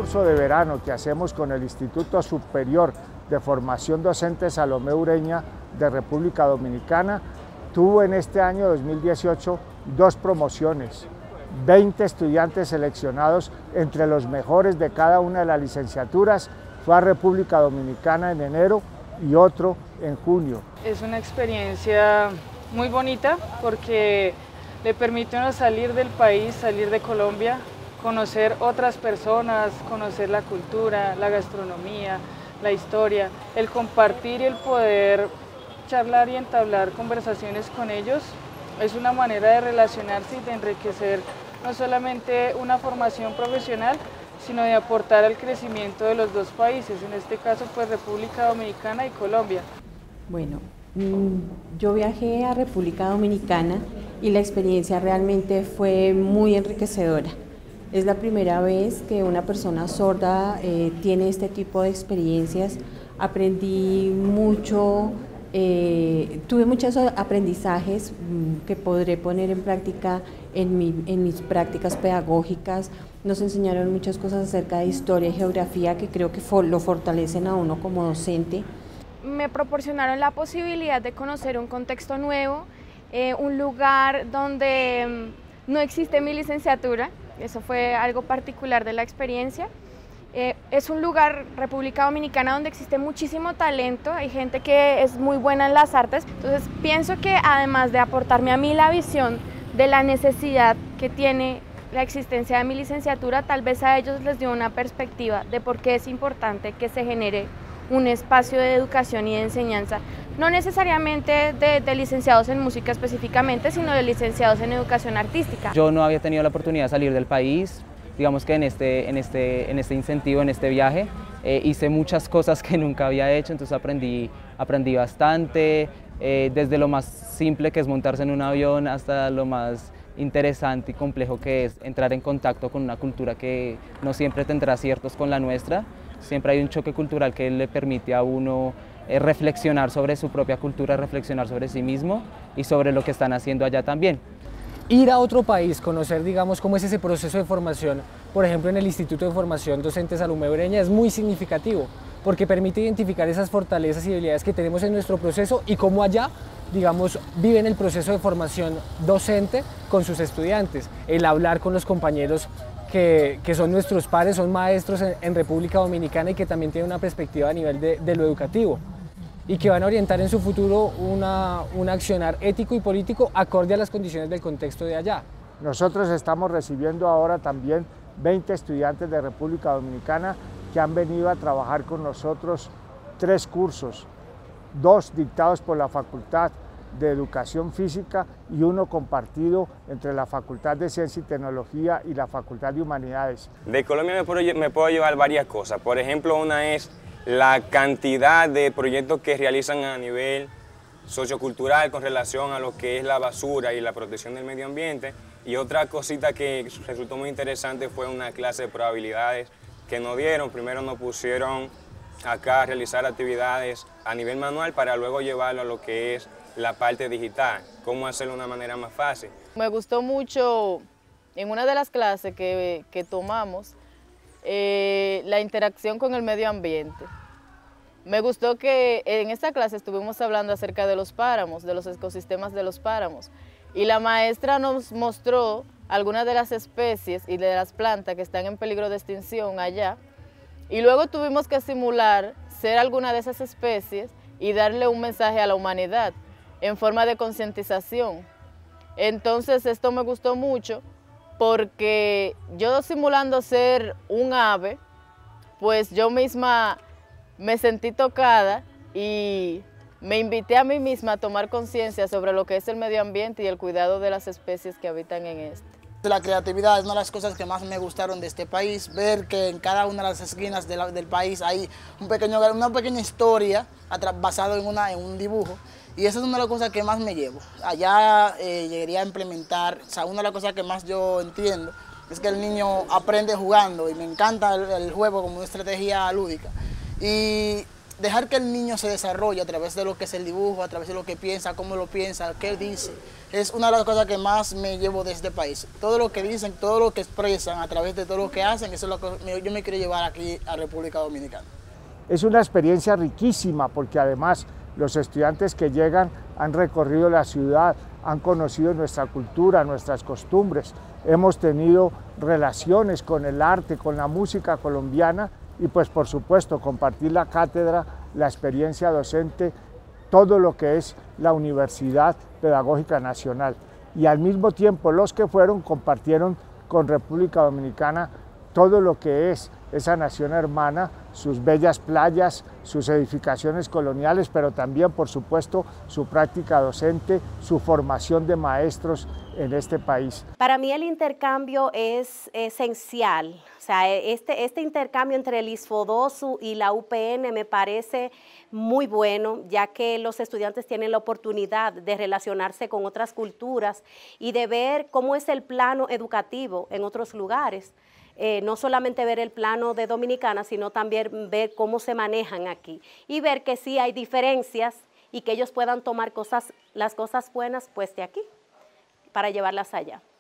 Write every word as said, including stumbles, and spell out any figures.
curso de verano que hacemos con el Instituto Superior de Formación Docente Salomé Ureña de República Dominicana, tuvo en este año dos mil dieciocho dos promociones, veinte estudiantes seleccionados entre los mejores de cada una de las licenciaturas, fue a República Dominicana en enero y otro en junio. Es una experiencia muy bonita porque le permite a uno salir del país, salir de Colombia, conocer otras personas, conocer la cultura, la gastronomía, la historia, el compartir y el poder charlar y entablar conversaciones con ellos es una manera de relacionarse y de enriquecer no solamente una formación profesional, sino de aportar al crecimiento de los dos países, en este caso pues República Dominicana y Colombia. Bueno, yo viajé a República Dominicana y la experiencia realmente fue muy enriquecedora. Es la primera vez que una persona sorda eh, tiene este tipo de experiencias. Aprendí mucho, eh, tuve muchos aprendizajes mmm, que podré poner en práctica en, mi, en mis prácticas pedagógicas. Nos enseñaron muchas cosas acerca de historia y geografía que creo que for, lo fortalecen a uno como docente. Me proporcionaron la posibilidad de conocer un contexto nuevo, eh, un lugar donde mmm, no existe mi licenciatura. Eso fue algo particular de la experiencia. Eh, es un lugar, República Dominicana, donde existe muchísimo talento, hay gente que es muy buena en las artes, entonces pienso que además de aportarme a mí la visión de la necesidad que tiene la existencia de mi licenciatura, tal vez a ellos les dio una perspectiva de por qué es importante que se genere un espacio de educación y de enseñanza, no necesariamente de, de licenciados en música específicamente, sino de licenciados en educación artística. Yo no había tenido la oportunidad de salir del país, digamos que en este, en este, en este incentivo, en este viaje, eh, hice muchas cosas que nunca había hecho, entonces aprendí, aprendí bastante, eh, desde lo más simple que es montarse en un avión hasta lo más interesante y complejo que es entrar en contacto con una cultura que no siempre tendrá aciertos con la nuestra. Siempre hay un choque cultural que le permite a uno eh, reflexionar sobre su propia cultura, reflexionar sobre sí mismo y sobre lo que están haciendo allá también. Ir a otro país, conocer, digamos, cómo es ese proceso de formación, por ejemplo, en el Instituto de Formación Docente Salomé Ureña, es muy significativo, porque permite identificar esas fortalezas y habilidades que tenemos en nuestro proceso y cómo allá, digamos, viven el proceso de formación docente con sus estudiantes, el hablar con los compañeros Que, que son nuestros pares, son maestros en, en República Dominicana y que también tienen una perspectiva a nivel de, de lo educativo y que van a orientar en su futuro una, un accionar ético y político acorde a las condiciones del contexto de allá. Nosotros estamos recibiendo ahora también veinte estudiantes de República Dominicana que han venido a trabajar con nosotros tres cursos, dos dictados por la Facultad de Educación Física y uno compartido entre la Facultad de Ciencia y Tecnología y la Facultad de Humanidades. De Colombia me puedo, me puedo llevar varias cosas. Por ejemplo, una es la cantidad de proyectos que realizan a nivel sociocultural con relación a lo que es la basura y la protección del medio ambiente. Y otra cosita que resultó muy interesante fue una clase de probabilidades que nos dieron. Primero nos pusieron acá a realizar actividades a nivel manual para luego llevarlo a lo que es la parte digital, cómo hacerlo de una manera más fácil. Me gustó mucho en una de las clases que, que tomamos eh, la interacción con el medio ambiente. Me gustó que en esta clase estuvimos hablando acerca de los páramos, de los ecosistemas de los páramos, y la maestra nos mostró algunas de las especies y de las plantas que están en peligro de extinción allá, y luego tuvimos que simular ser alguna de esas especies y darle un mensaje a la humanidad en forma de concientización. Entonces esto me gustó mucho porque yo simulando ser un ave, pues yo misma me sentí tocada y me invité a mí misma a tomar conciencia sobre lo que es el medio ambiente y el cuidado de las especies que habitan en este. La creatividad es una de las cosas que más me gustaron de este país, ver que en cada una de las esquinas de la, del país hay un pequeño, una pequeña historia basada en, una, en un dibujo. Y esa es una de las cosas que más me llevo. Allá eh, llegaría a implementar, o sea, una de las cosas que más yo entiendo es que el niño aprende jugando y me encanta el, el juego como una estrategia lúdica. Y dejar que el niño se desarrolle a través de lo que es el dibujo, a través de lo que piensa, cómo lo piensa, qué dice. Es una de las cosas que más me llevo de este país. Todo lo que dicen, todo lo que expresan, a través de todo lo que hacen, eso es lo que yo me quiero llevar aquí a República Dominicana. Es una experiencia riquísima porque además los estudiantes que llegan han recorrido la ciudad, han conocido nuestra cultura, nuestras costumbres, hemos tenido relaciones con el arte, con la música colombiana y pues por supuesto compartir la cátedra, la experiencia docente, todo lo que es la Universidad Pedagógica Nacional. Y al mismo tiempo los que fueron compartieron con República Dominicana todo lo que es esa nación hermana, sus bellas playas, sus edificaciones coloniales, pero también, por supuesto, su práctica docente, su formación de maestros en este país. Para mí el intercambio es esencial. O sea, este, este intercambio entre el ISFODOSU y la U P N me parece muy bueno, ya que los estudiantes tienen la oportunidad de relacionarse con otras culturas y de ver cómo es el plano educativo en otros lugares. Eh, no solamente ver el plano de Dominicana, sino también ver cómo se manejan aquí y ver que sí hay diferencias y que ellos puedan tomar cosas, las cosas buenas pues de aquí para llevarlas allá.